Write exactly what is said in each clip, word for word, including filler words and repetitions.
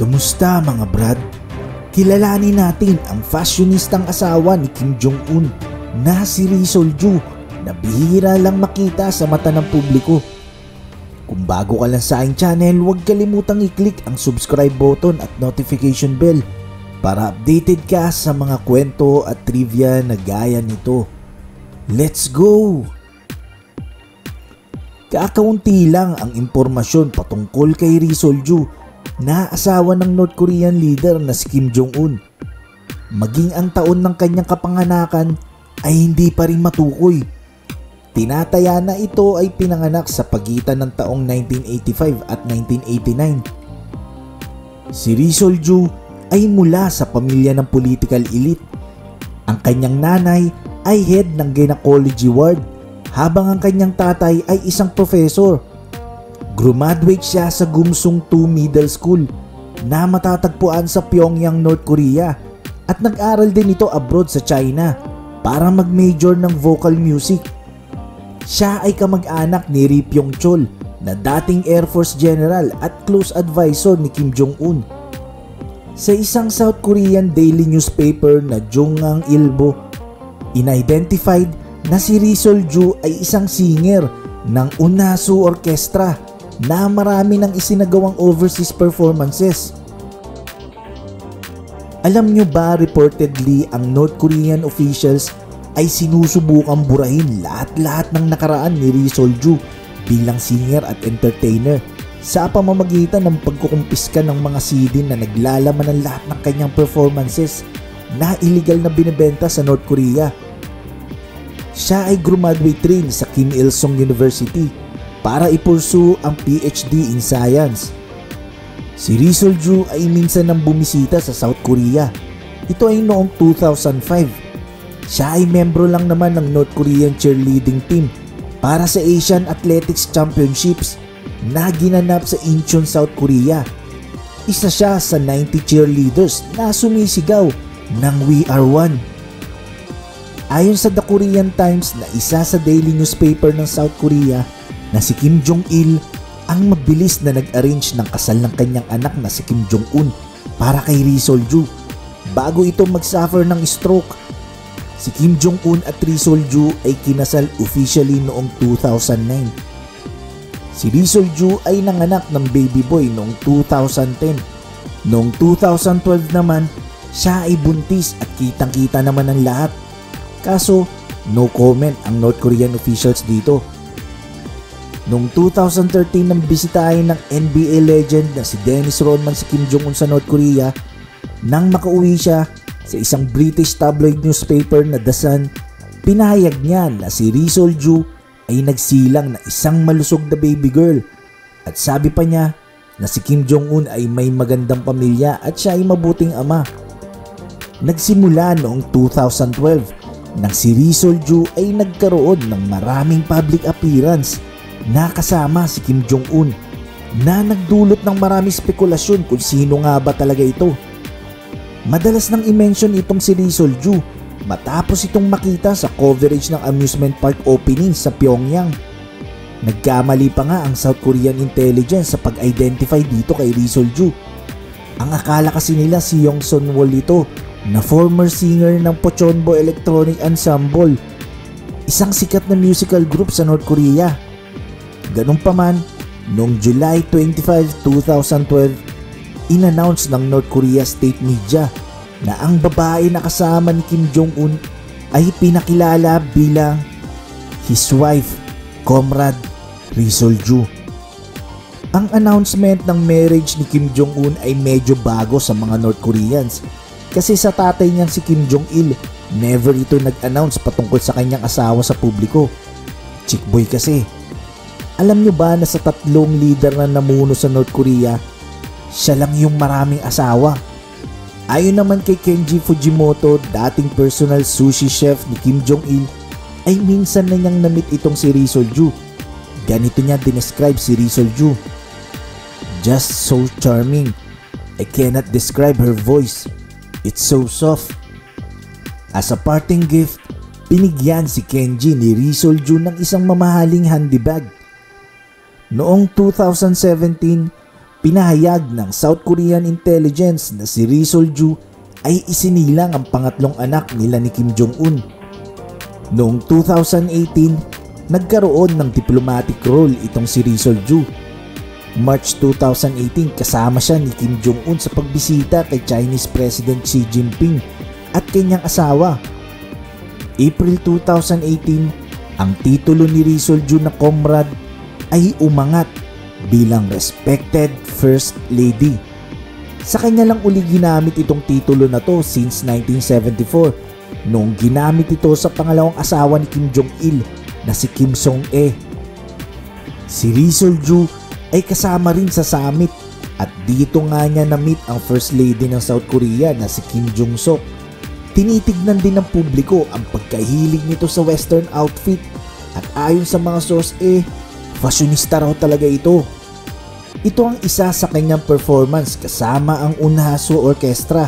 Kamusta mga brad? Kilalanin natin ang fashionistang asawa ni Kim Jong-un na si Ri Sol-ju na bihira lang makita sa mata ng publiko. Kung bago ka lang sa aking channel, huwag kalimutang i-click ang subscribe button at notification bell para updated ka sa mga kwento at trivia na gaya nito. Let's go! Kakaunti lang ang impormasyon patungkol kay Ri Sol-ju na asawa ng North Korean leader na si Kim Jong-un. Maging ang taon ng kanyang kapanganakan ay hindi pa rin matukoy. Tinataya na ito ay pinanganak sa pagitan ng taong nineteen eighty-five at nineteen eighty-nine. Si Ri Sol-ju ay mula sa pamilya ng political elite. Ang kanyang nanay ay head ng gynecology ward habang ang kanyang tatay ay isang professor. Graduate siya sa Gumsung two Middle School na matatagpuan sa Pyongyang, North Korea at nag-aral din ito abroad sa China para mag-major ng vocal music. Siya ay kamag-anak ni Ri Pyong-chol na dating Air Force General at close advisor ni Kim Jong-un. Sa isang South Korean daily newspaper na Jongang Ilbo, in-identified na si Ri Sol-ju ay isang singer ng Unhasu Orchestra na marami ng isinagawang overseas performances. Alam nyo ba, reportedly ang North Korean officials ay sinusubukang burahin lahat-lahat ng nakaraan ni Ri Sol-ju bilang singer at entertainer sa pamamagitan ng pagkukumpiska ng mga C D na naglalaman ng lahat ng kanyang performances na illegal na binibenta sa North Korea. Siya ay graduate rin sa Kim Il-sung University para i-pursue ang P H D in Science. Si Ri Sol-ju ay minsan nang bumisita sa South Korea. Ito ay noong two thousand five. Siya ay membro lang naman ng North Korean cheerleading team para sa Asian Athletics Championships na ginanap sa Incheon, South Korea. Isa siya sa ninety cheerleaders na sumisigaw ng "We Are One". Ayon sa The Korean Times na isa sa daily newspaper ng South Korea, na si Kim Jong-il ang mabilis na nag-arrange ng kasal ng kanyang anak na si Kim Jong-un para kay Ri Sol-ju bago ito mag-suffer ng stroke. Si Kim Jong-un at Ri Sol-ju ay kinasal officially noong two thousand nine. Si Ri Sol-ju ay nanganak ng baby boy noong two thousand ten. Noong two thousand twelve naman, siya ay buntis at kitang-kita naman ng lahat. Kaso, no comment ang North Korean officials dito. Noong two thousand thirteen nang bisitahin ng N B A legend na si Dennis Rodman si Kim Jong-un sa North Korea, nang makauwi siya sa isang British tabloid newspaper na The Sun, pinahayag niya na si Ri Sol-ju ay nagsilang na isang malusog na baby girl at sabi pa niya na si Kim Jong-un ay may magandang pamilya at siya ay mabuting ama. Nagsimula noong two thousand twelve nang si Ri Sol-ju ay nagkaroon ng maraming public appearance na kasama si Kim Jong-un na nagdulot ng maraming spekulasyon kung sino nga ba talaga ito. Madalas nang i-mention itong si Ri Sol-ju matapos itong makita sa coverage ng amusement park opening sa Pyongyang. Nagkamali pa nga ang South Korean intelligence sa pag-identify dito kay Ri Sol-ju. Ang akala kasi nila si Yong Sun-wol ito na former singer ng Pochonbo Electronic Ensemble, isang sikat na musical group sa North Korea. Ganun pa man, noong July twenty-fifth, two thousand twelve, in-announce ng North Korea state media na ang babae na kasama ni Kim Jong-un ay pinakilala bilang his wife, Comrade Ri Sol-ju. Ang announcement ng marriage ni Kim Jong-un ay medyo bago sa mga North Koreans kasi sa tatay niyang si Kim Jong-il, never ito nag-announce patungkol sa kanyang asawa sa publiko. Chick boy kasi. Alam nyo ba na sa tatlong leader na namuno sa North Korea, siya lang yung maraming asawa? Ayon naman kay Kenji Fujimoto, dating personal sushi chef ni Kim Jong-il, ay minsan na niyang namit itong si Ri Sol-ju. Ganito niya dinescribe si Ri Sol-ju: "Just so charming. I cannot describe her voice. It's so soft." As a parting gift, binigyan si Kenji ni Ri Sol-ju ng isang mamahaling handbag. Noong two thousand seventeen, Pinahayag ng South Korean intelligence na si Ri Sol-ju ay isinilang ang pangatlong anak nila ni Kim Jong-un. Noong two thousand eighteen, nagkaroon ng diplomatic role itong si Ri Sol-ju. March two thousand eighteen, kasama siya ni Kim Jong-un sa pagbisita kay Chinese President Xi Jinping at kanyang asawa. April two thousand eighteen, ang titulo ni Ri Sol-ju na comrade ay umangat bilang Respected First Lady. Sa kanya lang uli ginamit itong titulo na to since nineteen seventy-four, noong ginamit ito sa pangalawang asawa ni Kim Jong-il na si Kim Song-e. Si Ri Sol-ju ay kasama rin sa summit at dito nga niya na-meet ang First Lady ng South Korea na si Kim Jong-sok. Tinitignan din ng publiko ang pagkahilig nito sa western outfit at ayon sa mga source eh, fashionista raw talaga ito. Ito ang isa sa kanyang performance kasama ang Unhaso Orchestra.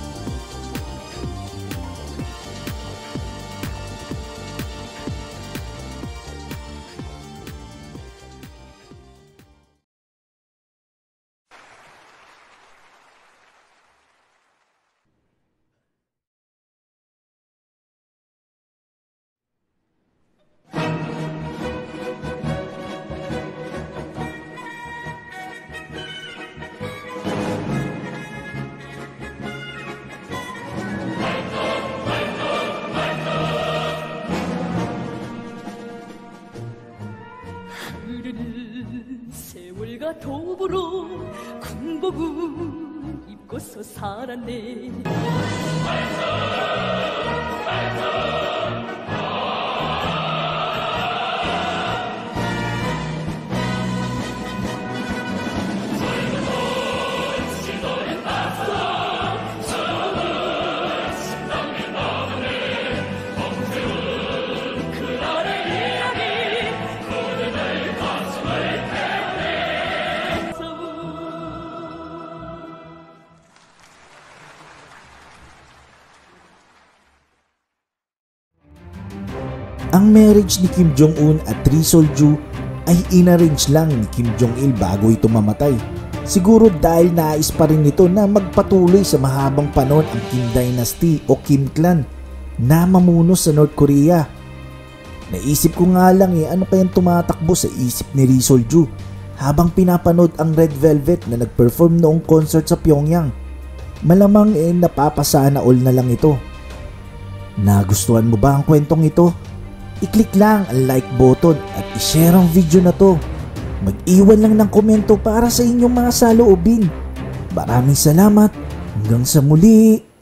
세월과 도보로 군복을 입고서 살았네. Ang marriage ni Kim Jong-un at Ri Sol-ju ay inarrange lang ni Kim Jong-il bago ito mamatay. Siguro dahil nais pa rin nito na magpatuloy sa mahabang panahon ang Kim Dynasty o Kim Clan na mamuno sa North Korea. Naisip ko nga lang eh ano kayang tumatakbo sa isip ni Ri Sol-ju habang pinapanood ang Red Velvet na nag-perform noong concert sa Pyongyang. Malamang eh napapasana all na lang ito. Nagustuhan mo ba ang kwentong ito? I-click lang ang like button at i-share ang video na to. Mag-iwan lang ng komento para sa inyong mga saloobin. Maraming salamat. Hanggang sa muli.